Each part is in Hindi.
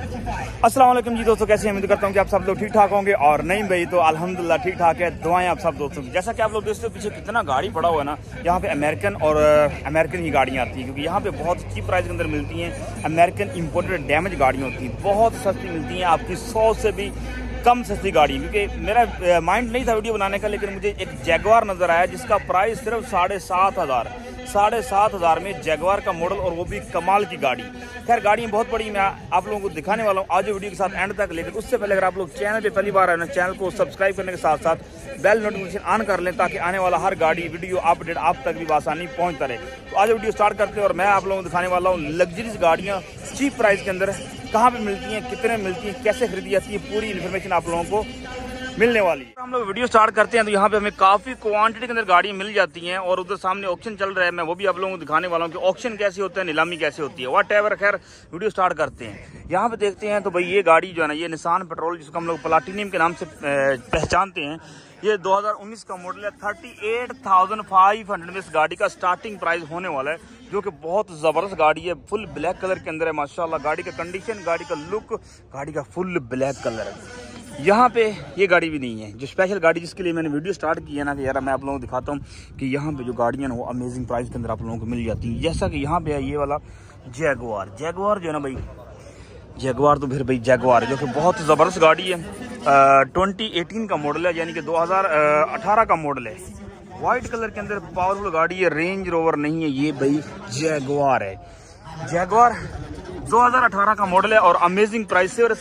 अस्सलाम वालेकुम जी दोस्तों, कैसे हैं? उम्मीद करता हूँ कि आप सब लोग ठीक ठाक होंगे। और नहीं भाई तो अल्हम्दुलिल्लाह ठीक ठाक है। दुआएं आप सब दोस्तों की। जैसा कि आप लोग देखते हो पीछे कितना गाड़ी पड़ा हुआ है ना, यहाँ पे अमेरिकन और अमेरिकन ही गाड़ियाँ आती हैं, क्योंकि यहाँ पे बहुत चीप प्राइस के अंदर मिलती हैं। अमेरिकन इंपोर्टेड डैमेज गाड़ियाँ होती हैं, बहुत सस्ती मिलती हैं, आपकी 100 से भी कम सस्ती गाड़ी। क्योंकि मेरा माइंड नहीं था वीडियो बनाने का, लेकिन मुझे एक जैगवार नज़र आया जिसका प्राइस सिर्फ 7,500 में जैगवार का मॉडल, और वो भी कमाल की गाड़ी। खैर गाड़ियाँ बहुत बड़ी, मैं आप लोगों को दिखाने वाला हूँ आज वीडियो के साथ एंड तक। लेकिन उससे पहले अगर आप लोग चैनल पे पहली बार आए ना, चैनल को सब्सक्राइब करने के साथ साथ बेल नोटिफिकेशन ऑन कर लें, ताकि आने वाला हर गाड़ी वीडियो अपडेट आप तक भी आसानी पहुँचता रहे। तो आज वीडियो स्टार्ट करते हैं और मैं आप लोगों को दिखाने वाला हूँ लग्जरीज गाड़ियाँ चीप प्राइस के अंदर कहाँ पे मिलती हैं, कितने मिलती हैं, कैसे खरीदी जाती है, पूरी इन्फॉर्मेशन आप लोगों को मिलने वाली है। हम लोग वीडियो स्टार्ट करते हैं तो यहाँ पे हमें काफ़ी क्वांटिटी के अंदर गाड़ियाँ मिल जाती हैं, और उधर सामने ऑक्शन चल रहा है, मैं वो भी आप लोगों को दिखाने वाला हूँ कि ऑक्शन कैसे होता है, नीलामी कैसे होती है, वट एवर। खैर वीडियो स्टार्ट करते हैं। यहाँ पे देखते हैं तो भाई ये गाड़ी जो है ना, ये निसान पेट्रोल, जिसको हम लोग प्लाटिनियम के नाम से पहचानते हैं, ये 2019 का मॉडल है। 38,500 में इस गाड़ी का स्टार्टिंग प्राइस होने वाला है, जो कि बहुत ज़बरदस्त गाड़ी है। फुल ब्लैक कलर के अंदर है माशाल्लाह। गाड़ी का कंडीशन, गाड़ी का लुक, गाड़ी का फुल ब्लैक कलर है। यहाँ पे ये गाड़ी भी नहीं है, जो स्पेशल गाड़ी जिसके लिए मैंने वीडियो स्टार्ट किया ना, कि यार मैं आप लोगों को दिखाता हूँ कि यहाँ पे जो गाड़ियाँ ना वो अमेजिंग प्राइस के अंदर आप लोगों को मिल जाती है। जैसा कि यहाँ पे है ये वाला जैगवार जो है ना भाई, जैगवार तो फिर भाई जैगवार, जो कि बहुत ज़बरदस्त गाड़ी है। 2018 का मॉडल है, यानी कि 2018 का मॉडल है। वाइट कलर के अंदर पावरफुल गाड़ी है, रेंज रोवर नहीं है, ये भाई जैगवार है। जैगवार 2018 का मॉडल है और अमेजिंग प्राइस है, और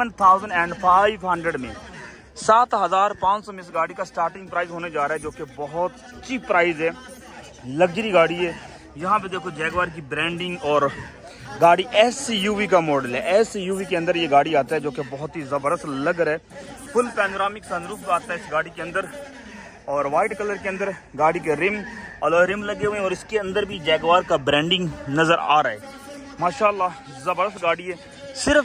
7,500 में 7,500 में इस गाड़ी का स्टार्टिंग प्राइस होने जा रहा है, जो कि बहुत चीप प्राइस है, लग्जरी गाड़ी है। यहाँ पे देखो जैगवार की ब्रांडिंग, और गाड़ी SUV का मॉडल है। SUV के अंदर ये गाड़ी आता है, जो कि बहुत ही ज़बरदस्त लग रहा है। फुल पैनोरामिक सनरूफ आता है इस गाड़ी के अंदर, और वाइट कलर के अंदर गाड़ी के रिम अलॉय रिम लगे हुए हैं, और इसके अंदर भी जैगवार का ब्रांडिंग नज़र आ रहा है। माशाल्लाह ज़बरदस्त गाड़ी है। सिर्फ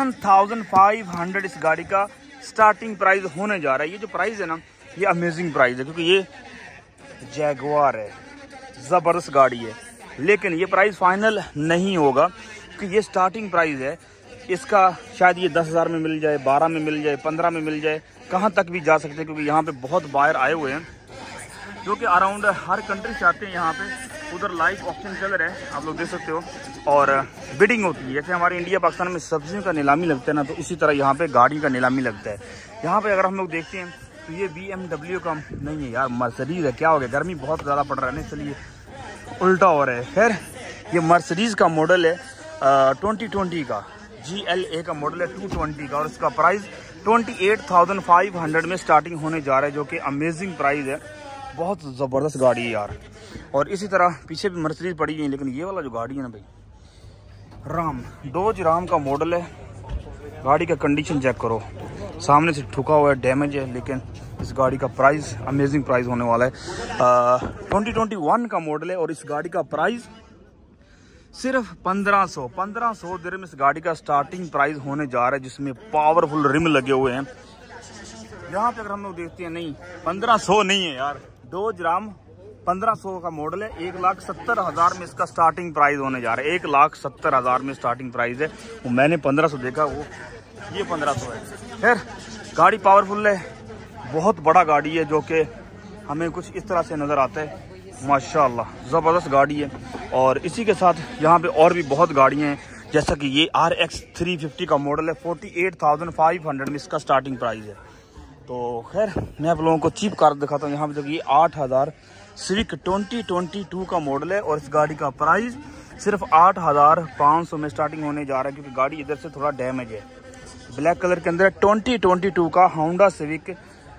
7,500 इस गाड़ी का स्टार्टिंग प्राइस होने जा रहा है। ये जो प्राइस है ना, ये अमेजिंग प्राइस है, क्योंकि ये जैगवार है, ज़बरदस्त गाड़ी है। लेकिन ये प्राइस फाइनल नहीं होगा, क्योंकि ये स्टार्टिंग प्राइस है। इसका शायद ये 10,000 में मिल जाए, 12 में मिल जाए, 15 में मिल जाए, कहाँ तक भी जा सकते हैं, क्योंकि यहाँ पे बहुत बायर आए हुए हैं, जो कि अराउंड हर कंट्री से आते हैं यहाँ पे। उधर लाइव ऑप्शन चल रहा है, आप लोग देख सकते हो, और बिडिंग होती है। जैसे हमारे इंडिया पाकिस्तान में सब्जियों का नीलामी लगता है ना, तो इसी तरह यहाँ पे गाड़ी का नीलामी लगता है। यहाँ पे अगर हम लोग देखते हैं तो ये BMW का नहीं है यार, मर्सिडीज है। क्या हो गया, गर्मी बहुत ज़्यादा पड़ रहा है ना, इसलिए उल्टा हो रहा है। खैर ये मर्सिडीज़ का मॉडल है, 2020 का GLA का मॉडल है, 220 का, और इसका प्राइस 28,500 में स्टार्टिंग होने जा रहा है, जो कि अमेजिंग प्राइस है। बहुत ज़बरदस्त गाड़ी है यार। और इसी तरह पीछे भी मर्सिडीज पड़ी हुई है, लेकिन ये वाला जो गाड़ी है ना भाई, डोज राम का मॉडल है। गाड़ी का कंडीशन चेक करो, सामने से ठुका हुआ है, डैमेज है, लेकिन इस गाड़ी का प्राइस अमेजिंग प्राइस होने वाला है। 2021 का मॉडल है, और इस गाड़ी का प्राइस सिर्फ 1500 दिरहम इस गाड़ी का स्टार्टिंग प्राइस होने जा रहा है, जिसमें पावरफुल रिम लगे हुए हैं। यहाँ पे अगर हम लोग देखते हैं, नहीं 1500 नहीं है यार, डोज राम 1500 का मॉडल है। 1,70,000 में इसका स्टार्टिंग प्राइस होने जा रहा है। 1,70,000 में स्टार्टिंग प्राइस है। वो मैंने 1500 देखा, वो ये 1500 है। खैर गाड़ी पावरफुल है, बहुत बड़ा गाड़ी है, जो कि हमें कुछ इस तरह से नज़र आता है। माशाल्लाह ज़बरदस्त गाड़ी है। और इसी के साथ यहाँ पे और भी बहुत गाड़ियाँ हैं, जैसा कि ये RX 350 का मॉडल है। 48,500 में इसका स्टार्टिंग प्राइस है। तो खैर मैं आप लोगों को चीप कार दिखाता हूँ। यहाँ पे देखिए 8,000 सिविक 2022 का मॉडल है, और इस गाड़ी का प्राइस सिर्फ 8,500 में स्टार्टिंग होने जा रहा है, क्योंकि गाड़ी इधर से थोड़ा डैमेज है। ब्लैक कलर के अंदर 2022 का होंडा सिविक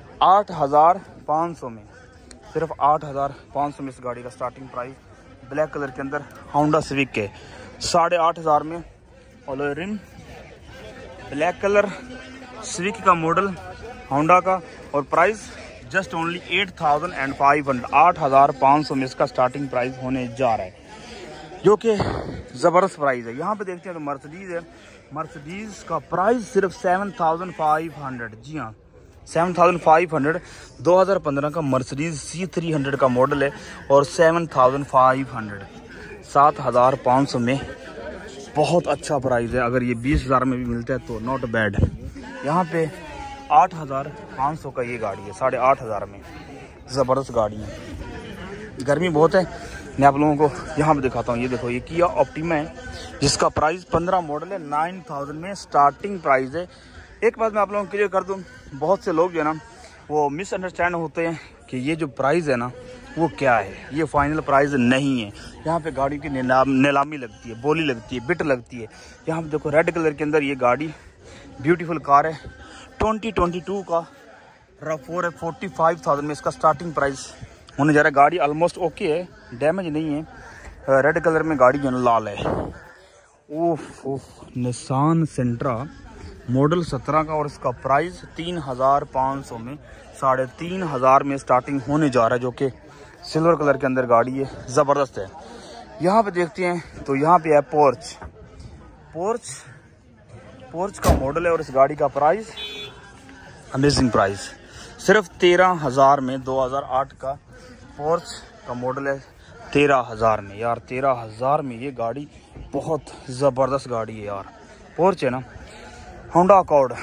8,500 में, सिर्फ 8,500 में इस गाड़ी का स्टार्टिंग प्राइस। ब्लैक कलर के अंदर होंडा सिविक के 8,500 में alloy rim, black colour Civic का मॉडल होंडा का, और प्राइस जस्ट ओनली 8,500 8,500 में इसका स्टार्टिंग प्राइस होने जा रहा है, जो कि ज़बरदस्त प्राइस है। यहाँ पे देखते हैं तो मर्सिडीज़ है। मर्सिडीज़ का प्राइस सिर्फ 7,500, जी हाँ 7,500। 2015 का मर्सिडीज़ C300 का मॉडल है, और 7,500 7,500 में बहुत अच्छा प्राइस है। अगर ये 20,000 में भी मिलता है तो नॉट बैड। यहाँ पे 8,500 का ये गाड़ी है, 8,500 में। ज़बरदस्त गाड़ी है। गर्मी बहुत है, मैं आप लोगों को यहाँ पे दिखाता हूँ। ये देखो, ये किया ऑप्टिमा है जिसका प्राइस 15 मॉडल है, 9,000 में स्टार्टिंग प्राइस है। एक बात मैं आप लोगों को क्लियर कर दूँ, बहुत से लोग जो है ना वो मिसअंडरस्टैंड होते हैं कि ये जो प्राइस है ना वो क्या है, ये फाइनल प्राइस नहीं है। यहाँ पे गाड़ी की नीलामी लगती है, बोली लगती है, बिट लगती है। यहाँ पे देखो रेड कलर के अंदर ये गाड़ी ब्यूटीफुल कार है, 2022 का रफ 45,000 में इसका स्टार्टिंग प्राइस होने जा रहा है। गाड़ी ऑलमोस्ट ओके है, डैमेज नहीं है। रेड कलर में गाड़ी जो है लाल है। ओफ निसान सेंट्रा मॉडल 17 का और इसका प्राइस 3,500 में, 3,500 में स्टार्टिंग होने जा रहा है, जो कि सिल्वर कलर के अंदर गाड़ी है, ज़बरदस्त है। यहाँ पे देखते हैं तो यहाँ पे है पोर्च का मॉडल है और इस गाड़ी का प्राइस अमेजिंग प्राइस, सिर्फ 13,000 में। 2008 का पोर्च का मॉडल है, 13,000 में। यार 13,000 में ये गाड़ी बहुत ज़बरदस्त गाड़ी है यार। पोर्च है ना, होंडा अकॉर्ड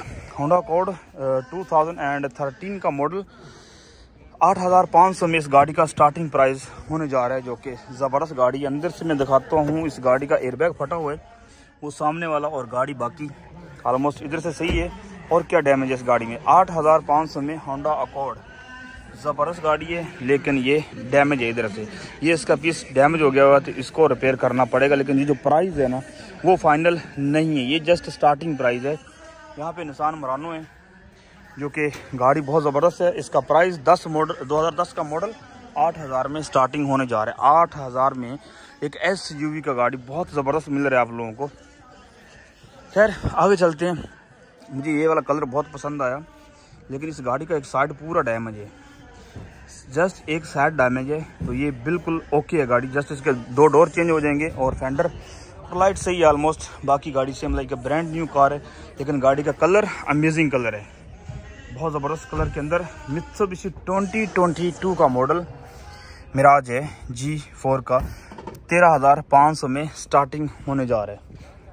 2013 का मॉडल, 8,500 में इस गाड़ी का स्टार्टिंग प्राइस होने जा रहा है, जो कि ज़बरदस्त गाड़ी है। अंदर से मैं दिखाता हूँ, इस गाड़ी का एयरबैग फटा हुआ है वो सामने वाला, और गाड़ी बाकी ऑलमोस्ट इधर से सही है। और क्या डैमेज है इस गाड़ी में, 8,500 में होंडा अकॉर्ड, ज़बरदस्त गाड़ी है। लेकिन ये डैमेज है इधर से, ये इसका पीस डैमेज हो गया हुआ, तो इसको रिपेयर करना पड़ेगा। लेकिन ये जो प्राइस है ना वो फाइनल नहीं है, ये जस्ट स्टार्टिंग प्राइस है। यहाँ पे निसान मरानो है जो कि गाड़ी बहुत ज़बरदस्त है। इसका प्राइस 2010 का मॉडल 8,000 में स्टार्टिंग होने जा रहा है। 8,000 में एक SUV का गाड़ी बहुत ज़बरदस्त मिल रहा है आप लोगों को। खैर आगे चलते हैं। मुझे ये वाला कलर बहुत पसंद आया, लेकिन इस गाड़ी का एक साइड पूरा डैमेज है, जस्ट एक साइड डैमेज है। तो ये बिल्कुल ओके है गाड़ी, जस्ट इसके 2 डोर चेंज हो जाएंगे और फेंडर लाइट सही है ऑलमोस्ट। बाकी गाड़ी same like brand new car है, लेकिन गाड़ी का कलर अमेजिंग कलर है, बहुत ज़बरदस्त कलर के अंदर। मित्सुबिशी 2022 का मॉडल मिराज है G4 का, 13,500 में स्टार्टिंग होने जा रहा है।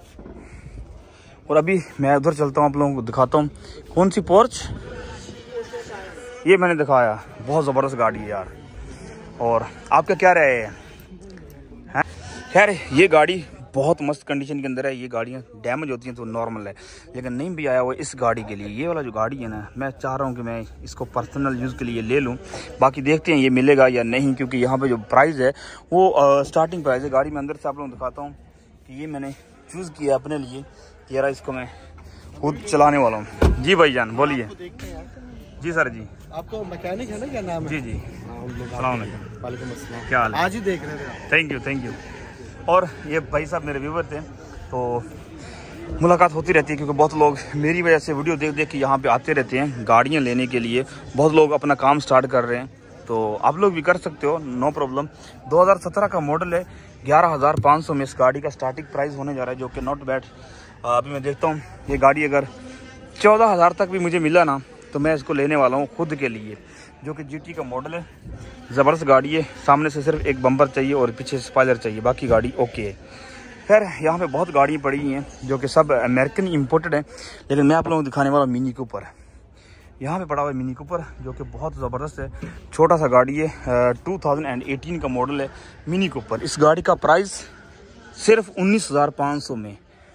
और अभी मैं उधर चलता हूँ, आप लोगों को दिखाता हूँ कौन सी पोर्च। ये मैंने दिखाया, बहुत ज़बरदस्त गाड़ी है यार। और आपका क्या राय है? खैर ये गाड़ी बहुत मस्त कंडीशन के अंदर है। ये गाड़ियाँ डैमेज होती हैं तो नॉर्मल है, लेकिन नहीं भी आया हुआ इस गाड़ी के लिए। ये वाला जो गाड़ी है ना, मैं चाह रहा हूँ कि मैं इसको पर्सनल यूज़ के लिए ले लूँ। बाकी देखते हैं ये मिलेगा या नहीं, क्योंकि यहाँ पे जो प्राइस है वो स्टार्टिंग प्राइस है। गाड़ी में अंदर से आप लोगों को दिखाता हूँ कि ये मैंने चूज़ किया अपने लिए। ये रहा, इसको मैं खुद चलाने वाला हूँ। जी भाईजान बोलिए। जी सर जी, आपको मैकेनिक है ना, क्या नाम है? जी वालेकुम अस्सलाम। क्या हाल है? आज ही देख रहे थे। Thank you. और ये भाई साहब मेरे व्यूवर थे, तो मुलाकात होती रहती है, क्योंकि बहुत लोग मेरी वजह से वीडियो देख के यहाँ पे आते रहते हैं गाड़ियाँ लेने के लिए। बहुत लोग अपना काम स्टार्ट कर रहे हैं, तो आप लोग भी कर सकते हो, नो प्रॉब्लम। 2017 का मॉडल है, 11,500 में इस गाड़ी का स्टार्टिंग प्राइस होने जा रहा है, जो कि नॉट बैड। अभी मैं देखता हूँ ये गाड़ी अगर 14,000 तक भी मुझे मिला ना, तो मैं इसको लेने वाला हूँ खुद के लिए, जो कि GT का मॉडल है। ज़बरदस्त गाड़ी है, सामने से सिर्फ एक बम्पर चाहिए और पीछे स्पॉइलर चाहिए, बाकी गाड़ी ओके है। खैर यहाँ पे बहुत गाड़ियाँ पड़ी हुई हैं जो कि सब अमेरिकन इंपोर्टेड है, लेकिन मैं आप लोगों को दिखाने वाला मिनी कूपर। यहाँ पे पड़ा हुआ है मिनी कूपर, जो कि बहुत ज़बरदस्त है, छोटा सा गाड़ी है, 2018 का मॉडल है मिनी कूपर। इस गाड़ी का प्राइस सिर्फ 19,500 में,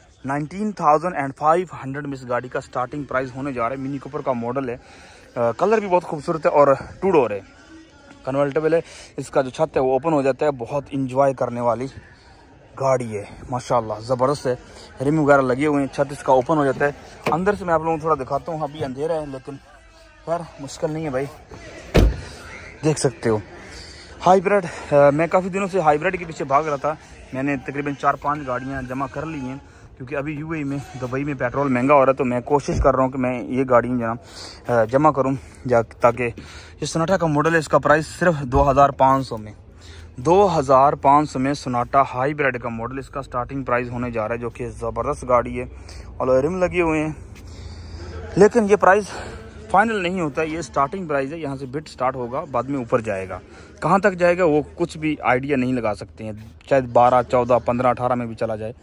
19,500 में इस गाड़ी का स्टार्टिंग प्राइस होने जा रहा है। मिनी कूपर का मॉडल है, कलर भी बहुत खूबसूरत है और 2 डोर है, कन्वर्टेबल है। इसका जो छत है वो ओपन हो जाता है, बहुत इंजॉय करने वाली गाड़ी है माशाल्लाह, ज़बरदस्त है। रिम वगैरह लगे हुए हैं, छत इसका ओपन हो जाता है। अंदर से मैं आप लोगों को थोड़ा दिखाता हूँ, अभी अंधेरा है, लेकिन खैर मुश्किल नहीं है भाई, देख सकते हो। हाइब्रिड, मैं काफ़ी दिनों से हाइब्रिड के पीछे भाग रहा था। मैंने तकरीबन 4-5 गाड़ियाँ जमा कर ली हैं, क्योंकि अभी UAE में, दुबई में पेट्रोल महंगा हो रहा है, तो मैं कोशिश कर रहा हूँ कि मैं ये गाड़ियाँ जना जमा करूँ, ताकि ये सोनाटा का मॉडल है, इसका प्राइस सिर्फ 2,500 में, 2,500 में सोनाटा हाइब्रिड का मॉडल इसका स्टार्टिंग प्राइस होने जा रहा है, जो कि ज़बरदस्त गाड़ी है और रिम लगे हुए हैं। लेकिन ये प्राइस फाइनल नहीं होता, ये स्टार्टिंग प्राइस है। यहाँ से बिट स्टार्ट होगा, बाद में ऊपर जाएगा, कहाँ तक जाएगा वो कुछ भी आइडिया नहीं लगा सकते हैं, शायद 12, 14, 15, 18 में भी चला जाए।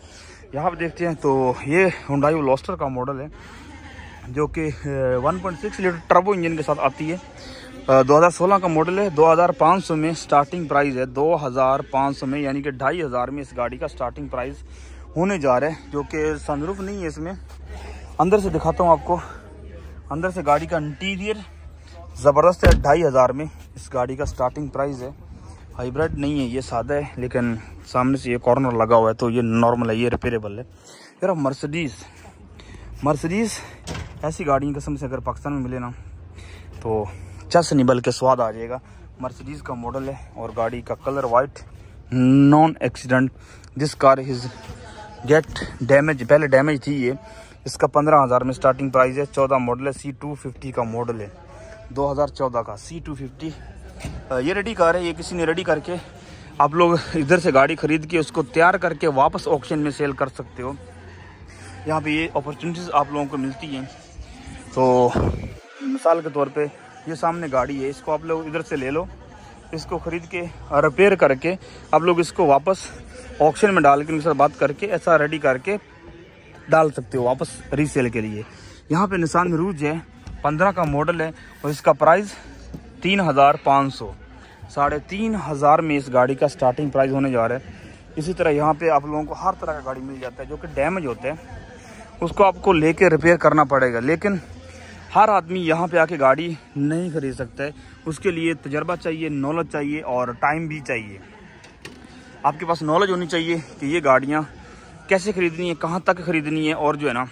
यहाँ पे देखते हैं तो ये हुंडई वेलोस्टर का मॉडल है जो कि 1.6 लीटर टर्बो इंजन के साथ आती है। 2016 का मॉडल है। 2500 में स्टार्टिंग प्राइस है, 2500 में, यानी कि 2500 में इस गाड़ी का स्टार्टिंग प्राइस होने जा रहा है। जो कि सनरूफ नहीं है इसमें। अंदर से दिखाता हूँ आपको। अंदर से गाड़ी का इंटीरियर ज़बरदस्त है। 2500 में इस गाड़ी का स्टार्टिंग प्राइस है। हाइब्रिड नहीं है, ये सादा है, लेकिन सामने से ये कॉर्नर लगा हुआ है तो ये नॉर्मल है, ये रिपेयरेबल है। फिर मर्सिडीज़ ऐसी गाड़ी कसम से अगर पाकिस्तान में मिले ना तो चस नहीं बल्कि स्वाद आ जाएगा। मर्सिडीज़ का मॉडल है और गाड़ी का colour white, non accident. This car is get damage, पहले डैमेज थी ये। इसका 15,000 में स्टार्टिंग प्राइस है। 14 मॉडल है, C250 का मॉडल है, 2014 का C250। ये रेडी कार है, ये किसी ने रेडी करके आप लोग इधर से गाड़ी खरीद के उसको तैयार करके वापस ऑक्शन में सेल कर सकते हो। यहाँ पे ये अपॉर्चुनिटीज़ आप लोगों को मिलती हैं। तो मिसाल के तौर पे ये सामने गाड़ी है, इसको आप लोग इधर से ले लो, इसको ख़रीद के रिपेयर करके आप लोग इसको वापस ऑक्शन में डाल के उनके साथ बात करके ऐसा रेडी करके डाल सकते हो वापस रीसेल के लिए। यहाँ पे निसान मिरूज है, 15 का मॉडल है और इसका प्राइस 3,500, 3,500 में इस गाड़ी का स्टार्टिंग प्राइस होने जा रहा है। इसी तरह यहाँ पे आप लोगों को हर तरह का गाड़ी मिल जाता है जो कि डैमेज होते हैं, उसको आपको लेके रिपेयर करना पड़ेगा। लेकिन हर आदमी यहाँ पे आके गाड़ी नहीं खरीद सकता है, उसके लिए तजर्बा चाहिए, नॉलेज चाहिए और टाइम भी चाहिए। आपके पास नॉलेज होनी चाहिए कि ये गाड़ियाँ कैसे खरीदनी है, कहाँ तक खरीदनी है, और जो है ना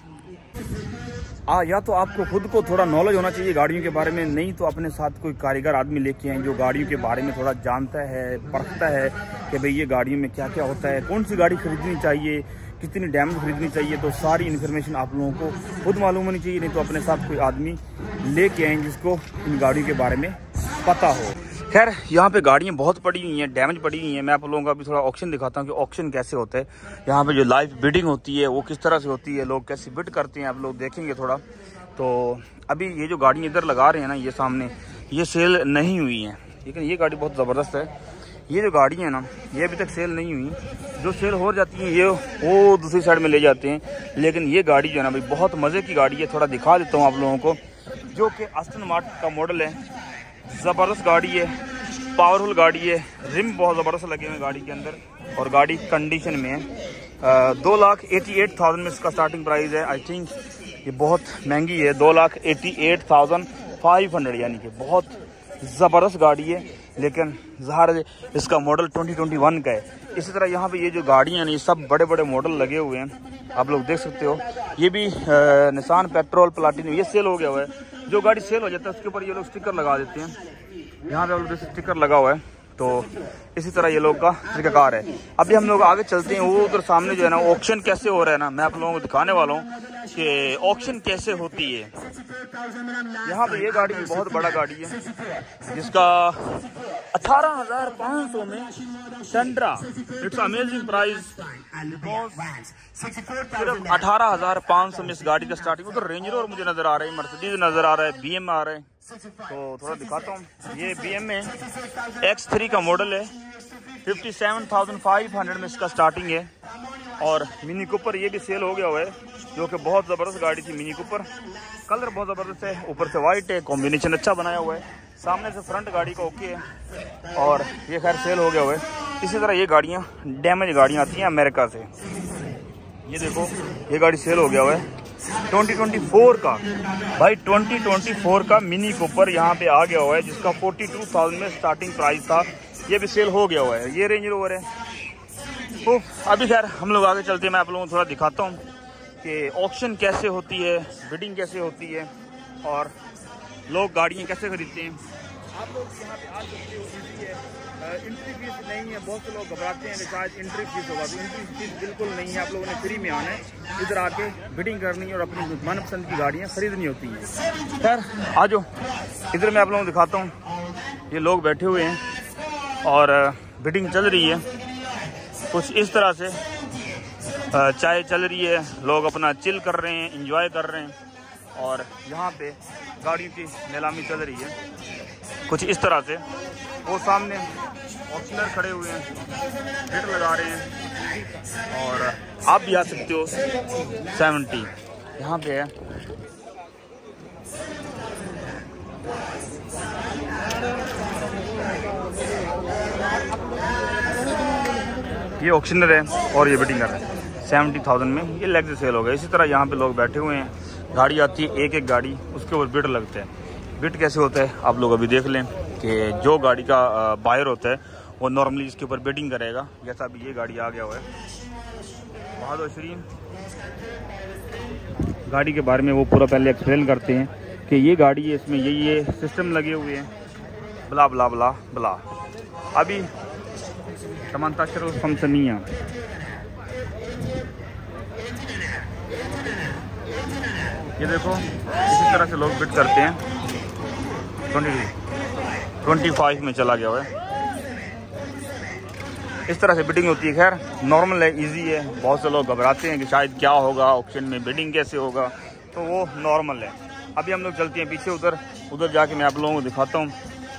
या तो आपको खुद को थोड़ा नॉलेज होना चाहिए गाड़ियों के बारे में, नहीं तो अपने साथ कोई कारीगर आदमी लेके आए जो गाड़ियों के बारे में थोड़ा जानता है, परखता है कि भाई ये गाड़ियों में क्या क्या होता है, कौन सी गाड़ी खरीदनी चाहिए, कितनी डैमेज खरीदनी चाहिए। तो सारी इन्फॉर्मेशन आप लोगों को खुद मालूम होनी चाहिए, नहीं तो अपने साथ कोई आदमी लेके आए जिसको इन गाड़ियों के बारे में पता हो। खैर यहाँ पे गाड़ियाँ बहुत पड़ी हुई हैं, डैमेज पड़ी हुई हैं। मैं आप लोगों का भी थोड़ा ऑक्शन दिखाता हूँ कि ऑक्शन कैसे होता है। यहाँ पे जो लाइव बिडिंग होती है वो किस तरह से होती है, लोग कैसे बिड करते हैं, आप लोग देखेंगे थोड़ा। तो अभी ये जो गाड़ी इधर लगा रहे हैं ना, ये सामने, ये सेल नहीं हुई है, लेकिन ये गाड़ी बहुत ज़बरदस्त है। ये जो गाड़ी है ना, ये अभी तक सेल नहीं हुई। जो सेल हो जाती है ये वो दूसरी साइड में ले जाते हैं, लेकिन ये गाड़ी जो है ना भाई बहुत मज़े की गाड़ी है। थोड़ा दिखा देता हूँ आप लोगों को, जो कि आस्टन मार्टिन का मॉडल है। ज़बरदस्त गाड़ी है, पावरफुल गाड़ी है, रिम बहुत ज़बरदस्त लगे हुए हैं गाड़ी के अंदर और गाड़ी कंडीशन में है। 2,88,000 में इसका स्टार्टिंग प्राइस है। आई थिंक ये बहुत महंगी है, 2,88,500, यानी कि बहुत ज़बरदस्त गाड़ी है। लेकिन ज़ाहिर इसका मॉडल 2021 का है। इसी तरह यहाँ पे ये जो गाड़ियाँ हैं, ये सब बड़े बड़े मॉडल लगे हुए हैं, आप लोग देख सकते हो। ये भी निसान पेट्रोल प्लाटिनम, ये सेल हो गया हुआ है। जो गाड़ी सेल हो जाता है उसके ऊपर ये लोग स्टिकर लगा देते हैं। यहाँ पे आप लोग स्टिकर लगा हुआ है। तो इसी तरह ये लोग का तरीकाकार है। अभी हम लोग आगे चलते हैं, वो उधर सामने जो है ना ऑक्शन कैसे हो रहा है ना, मैं आप लोगों को दिखाने वाला हूँ कि ऑक्शन कैसे होती है। यहाँ पे ये गाड़ी भी बहुत बड़ा गाड़ी है जिसका 18,500 में सेंट्रा। इट्स अमेजिंग प्राइस, सिर्फ 18,500 में इस गाड़ी का स्टार्टिंग। उधर रेंज रोवर मुझे नजर आ रहा है, मर्सिडीज नजर आ रहा है, BM आ रहा है। तो थोड़ा दिखाता हूँ। ये BM में X3 का मॉडल है, 57,500 में इसका स्टार्टिंग है। और मिनी कूपर ये भी सेल हो गया हुआ है, जो कि बहुत ज़बरदस्त गाड़ी थी। मिनी कूपर कलर बहुत ज़बरदस्त है, ऊपर से वाइट है, कॉम्बिनेशन अच्छा बनाया हुआ है। सामने से फ्रंट गाड़ी का ओके है और ये खैर सेल हो गया हुआ है। इसी तरह ये गाड़ियाँ डैमेज गाड़ियाँ आती हैं अमेरिका से। ये देखो ये गाड़ी सेल हो गया हुआ है 2024 का, भाई 2024 का मिनी कूपर यहाँ पे आ गया हुआ है, जिसका 42,000 में स्टार्टिंग प्राइस था। ये भी सेल हो गया हुआ है। ये रेंज रोवर है। तो अभी खैर हम लोग आगे चलते हैं, मैं आप लोगों को थोड़ा दिखाता हूँ कि ऑक्शन कैसे होती है, बिडिंग कैसे होती है और लोग गाड़ियाँ कैसे खरीदते हैं। आप लोग यहाँ पे आ सकते हो, इजी है, एंट्री फीस नहीं है। बहुत से लोग घबराते हैं कि शायद एंट्री फीस होगा, तो एंट्री फीस बिल्कुल नहीं है। आप लोगों ने फ्री में आना है, इधर आके बिडिंग करनी है और अपनी मनपसंद की गाड़ियाँ खरीदनी होती हैं। खैर आ जाओ, इधर मैं आप लोगों को दिखाता हूँ। ये लोग बैठे हुए हैं और बिडिंग चल रही है कुछ इस तरह से। चाय चल रही है, लोग अपना चिल कर रहे हैं, एंजॉय कर रहे हैं और यहाँ पे गाड़ियों की नीलामी चल रही है कुछ इस तरह से। वो सामने ऑक्शनर खड़े हुए हैं, रेट लगा रहे हैं और आप भी आ सकते हो। 70 यहाँ पे है। ये ऑक्शनर है और ये बिडिंग कर रहा है 70,000 में। ये लेग्स सेल हो गया। इसी तरह यहाँ पे लोग बैठे हुए हैं, गाड़ी आती है एक एक गाड़ी, उसके ऊपर बिड लगते हैं। बिड कैसे होता है आप लोग अभी देख लें कि जो गाड़ी का बायर होता है वो नॉर्मली इसके ऊपर बिडिंग करेगा। जैसा अभी ये गाड़ी आ गया हुआ है बहादुर शरीफ, गाड़ी के बारे में वो पूरा पहले एक्सप्लेन करते हैं कि ये गाड़ी है, इसमें ये सिस्टम लगे हुए हैं, ब्ला ब्ला ब्ला ब्ला। अभी तमंताशर फमसनिया ये देखो, इसी तरह से लोग बिड करते हैं। 25 में चला गया हुआ है। इस तरह से बिडिंग होती है। खैर नॉर्मल है, इजी है। बहुत से लोग घबराते हैं कि शायद क्या होगा ऑक्शन में, बिडिंग कैसे होगा, तो वो नॉर्मल है। अभी हम लोग चलते हैं पीछे, उधर जाके मैं आप लोगों को दिखाता हूँ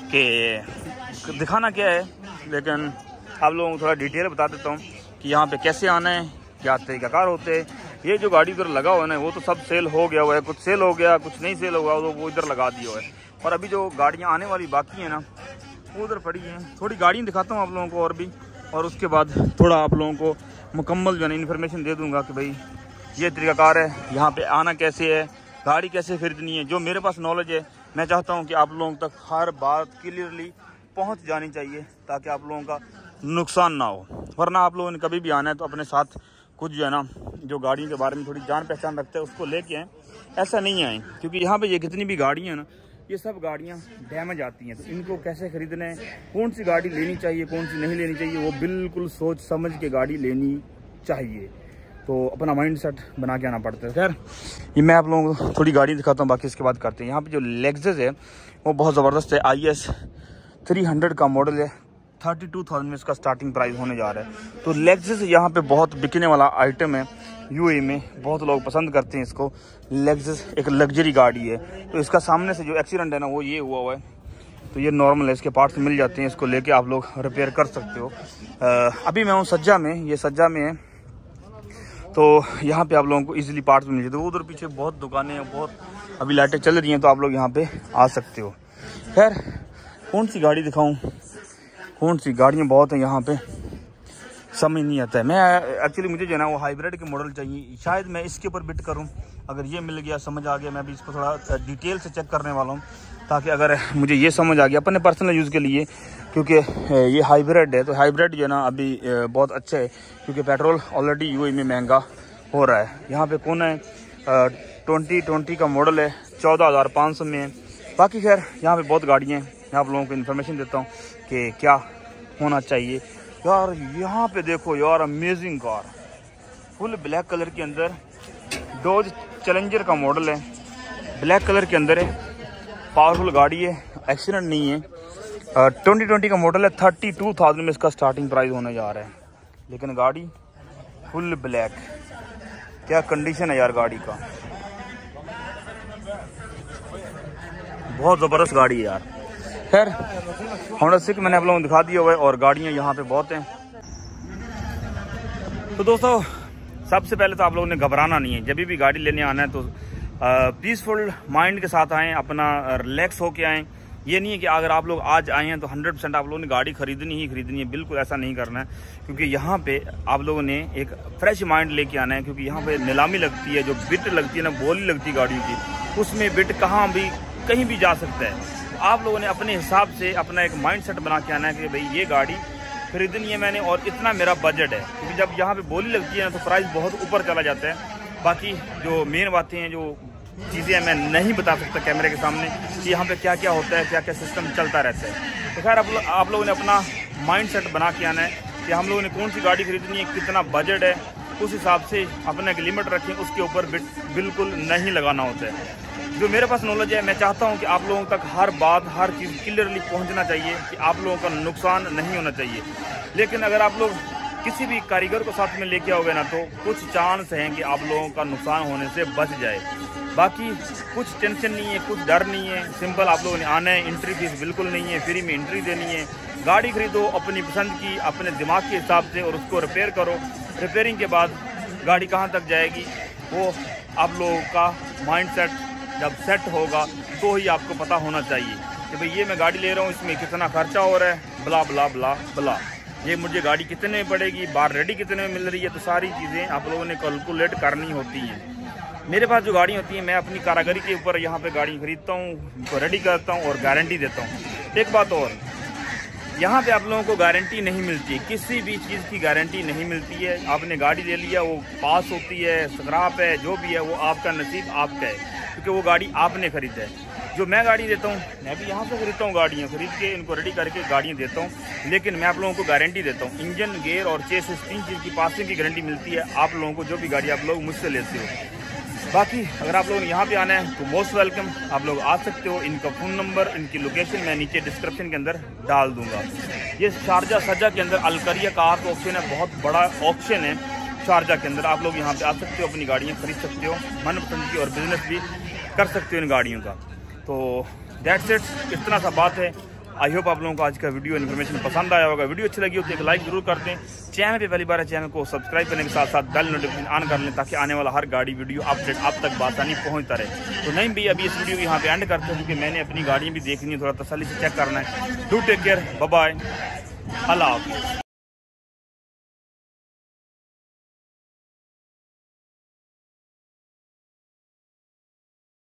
कि दिखाना क्या है, लेकिन आप लोगों को थोड़ा डिटेल बता देता हूँ कि यहाँ पे कैसे आना है, क्या तरीकाकार होते हैं। ये जो गाड़ी उधर लगा हुआ है वो तो सब सेल हो गया हुआ है, कुछ सेल हो गया, कुछ नहीं सेल होगा, तो वो इधर लगा दिया हुआ है। और अभी जो गाड़ियाँ आने वाली बाकी हैं ना, वो उधर पड़ी हैं। थोड़ी गाड़ियाँ दिखाता हूँ आप लोगों को और उसके बाद थोड़ा आप लोगों को मुकम्मल जो है ना इन्फॉर्मेशन दे दूँगा कि भाई ये तरीकाकार है, यहाँ पे आना कैसे है, गाड़ी कैसे खरीदनी है। जो मेरे पास नॉलेज है मैं चाहता हूँ कि आप लोगों तक हर बात क्लियरली पहुँच जानी चाहिए, ताकि आप लोगों का नुकसान ना हो। वरना आप लोगों ने कभी भी आना है तो अपने साथ कुछ जो है ना, जो गाड़ियों के बारे में थोड़ी जान पहचान रखते हैं उसको लेके आएँ, ऐसा नहीं आए। क्योंकि यहाँ पे ये कितनी भी गाड़ियाँ हैं ना, ये सब गाड़ियाँ डैमेज आती हैं। तो इनको कैसे खरीदना है, कौन सी गाड़ी लेनी चाहिए, कौन सी नहीं लेनी चाहिए, वो बिल्कुल सोच समझ के गाड़ी लेनी चाहिए। तो अपना माइंड सेट बना के आना पड़ता है। खैर ये मैं आप लोगों को थोड़ी गाड़ी दिखाता हूँ, बाकी इसके बाद करते हैं। यहाँ पे जो लेक्सस है वो बहुत ज़बरदस्त है। IS 300 का मॉडल है। 32,000 में इसका स्टार्टिंग प्राइस होने जा रहा है। तो लेक्सस यहाँ पे बहुत बिकने वाला आइटम है। UAE में बहुत लोग पसंद करते हैं इसको। लेक्सस एक लग्जरी गाड़ी है। तो इसका सामने से जो एक्सीडेंट है ना, वो ये हुआ है। तो ये नॉर्मल है, इसके पार्ट्स मिल जाते हैं, इसको लेके आप लोग रिपेयर कर सकते हो। अभी मैं हूँ सज्जा में, ये सज्जा में है। तो यहाँ पे आप लोगों को इजीली पार्ट्स मिल जाते हैं। उधर पीछे बहुत दुकानें हैं, बहुत अभी लाइटें चल रही हैं, तो आप लोग यहाँ पे आ सकते हो। खैर कौन सी गाड़ी दिखाऊँ, कौन सी गाड़ियाँ बहुत हैं यहाँ पे, समझ नहीं आता है। मैं एक्चुअली मुझे जो है ना वो हाइब्रिड के मॉडल चाहिए। शायद मैं इसके ऊपर बिट करूं, अगर ये मिल गया, समझ आ गया, मैं भी इसको थोड़ा डिटेल से चेक करने वाला हूं, ताकि अगर मुझे ये समझ आ गया अपने पर्सनल यूज़ के लिए, क्योंकि ये हाइब्रिड है। तो हाइब्रिड जो है ना अभी बहुत अच्छा है, क्योंकि पेट्रोल ऑलरेडी UAE में महंगा हो रहा है। यहाँ पर कौन है 2020 का मॉडल है, 14,500 में है। बाकी खैर यहाँ पर बहुत गाड़ियाँ हैं। मैं आप लोगों को इन्फॉर्मेशन देता हूँ कि क्या होना चाहिए। यार यहाँ पे देखो यार, amazing car, full black colour के अंदर, डॉज चैलेंजर का मॉडल है, ब्लैक कलर के अंदर है, पावरफुल गाड़ी है, एक्सीडेंट नहीं है। 2020 का मॉडल है। 32,000 में इसका स्टार्टिंग प्राइस होने जा रहा है। लेकिन गाड़ी फुल ब्लैक, क्या कंडीशन है यार गाड़ी का, बहुत ज़बरदस्त गाड़ी है यार। खैर होंडा सिविक मैंने आप लोगों को दिखा दिया हुआ है, और गाड़ियाँ यहाँ पे बहुत हैं। तो दोस्तों सबसे पहले तो आप लोगों ने घबराना नहीं है। जब भी गाड़ी लेने आना है तो पीसफुल माइंड के साथ आएँ, अपना रिलैक्स होके आएँ। ये नहीं है कि अगर आप लोग आज आए हैं तो 100% आप लोगों ने गाड़ी खरीदनी ही खरीदनी है। बिल्कुल ऐसा नहीं करना है, क्योंकि यहाँ पे आप लोगों ने एक फ्रेश माइंड लेके आना है। क्योंकि यहाँ पे नीलामी लगती है, जो बिट लगती है ना, बोली लगती है गाड़ियों की, उसमें बिट कहाँ भी कहीं भी जा सकता है। आप लोगों ने अपने हिसाब से अपना एक माइंड सेट बना के आना है कि भाई ये गाड़ी खरीदनी है मैंने, और इतना मेरा बजट है। क्योंकि जब यहाँ पे बोली लगती है ना तो प्राइस बहुत ऊपर चला जाता है। बाकी जो मेन बातें हैं, जो चीज़ें मैं नहीं बता सकता कैमरे के सामने कि यहाँ पे क्या क्या होता है, क्या क्या सिस्टम चलता रहता है। तो खैर आप लोगों ने अपना माइंड सेट बना के आना है कि हम लोगों ने कौन सी गाड़ी खरीदनी है, कितना बजट है, उस हिसाब से अपना एक लिमिट रखें, उसके ऊपर बिल्कुल नहीं लगाना होता है। जो मेरे पास नॉलेज है, मैं चाहता हूं कि आप लोगों तक हर बात, हर चीज़ क्लियरली पहुंचना चाहिए, कि आप लोगों का नुकसान नहीं होना चाहिए। लेकिन अगर आप लोग किसी भी कारीगर को साथ में लेके आओगे ना, तो कुछ चांस हैं कि आप लोगों का नुकसान होने से बच जाए। बाकी कुछ टेंशन नहीं है, कुछ डर नहीं है, सिंपल आप लोगों ने आना है। एंट्री फीस बिल्कुल नहीं है, फ्री में एंट्री देनी है। गाड़ी खरीदो अपनी पसंद की, अपने दिमाग के हिसाब से, और उसको रिपेयर करो। रिपेयरिंग के बाद गाड़ी कहाँ तक जाएगी वो आप लोगों का माइंडसेट जब सेट होगा तो ही आपको पता होना चाहिए कि भाई ये मैं गाड़ी ले रहा हूँ, इसमें कितना खर्चा हो रहा है, बला बला बला बला, ये मुझे गाड़ी कितने में पड़ेगी, बार रेडी कितने में मिल रही है। तो सारी चीज़ें आप लोगों ने कैलकुलेट करनी होती हैं। मेरे पास जो गाड़ी होती है मैं अपनी कारीगरी के ऊपर यहाँ पे गाड़ी खरीदता हूँ, उनको रेडी करता हूँ और गारंटी देता हूँ। एक बात और, यहाँ पे आप लोगों को गारंटी नहीं मिलती, किसी भी चीज़ की गारंटी नहीं मिलती है। आपने गाड़ी ले लिया, वो पास होती है, स्क्रैप है, जो भी है वो आपका नसीब आपका है, क्योंकि वो गाड़ी आपने खरीदा है। जो मैं गाड़ी देता हूँ, मैं भी यहाँ से खरीदता हूँ, गाड़ियाँ खरीद के इनको रेडी करके गाड़ियाँ देता हूँ, लेकिन मैं आप लोगों को गारंटी देता हूँ। इंजन, गेयर और चेसिस 3 चीज़ की पासिंग की गारंटी मिलती है आप लोगों को, जो भी गाड़ी आप लोग मुझसे लेते हो। बाकी अगर आप लोगों ने यहाँ पे आना है तो मोस्ट वेलकम, आप लोग आ सकते हो। इनका फ़ोन नंबर, इनकी लोकेशन मैं नीचे डिस्क्रिप्शन के अंदर डाल दूँगा। ये शारजा सज्जा के अंदर अलकरिया कार ऑप्शन है, बहुत बड़ा ऑप्शन है शारजा के अंदर। आप लोग यहाँ पे आ सकते हो, अपनी गाड़ियाँ खरीद सकते हो, मनपसंद की, और बिजनेस भी कर सकते हो इन गाड़ियों का। तो दैट्स इट, इतना सा बात है। आई होप आप लोगों को आज का वीडियो इन्फॉर्मेशन पसंद आया होगा। वीडियो अच्छी लगी हो तो एक लाइक जरूर कर दें। चैनल पे पहली बार है, चैनल को सब्सक्राइब करने के साथ साथ बेल नोटिफिकेशन ऑन कर लें, ताकि आने वाला हर गाड़ी वीडियो अपडेट आप तक बासानी पहुंचता रहे। तो नहीं भी अभी इस वीडियो को यहाँ पे एंड करते हैं, क्योंकि मैंने अपनी गाड़ियाँ भी देखनी है, थोड़ा तसल्ली से चेक करना है। Do take care, bye bye, अल्लाह हाफिज़।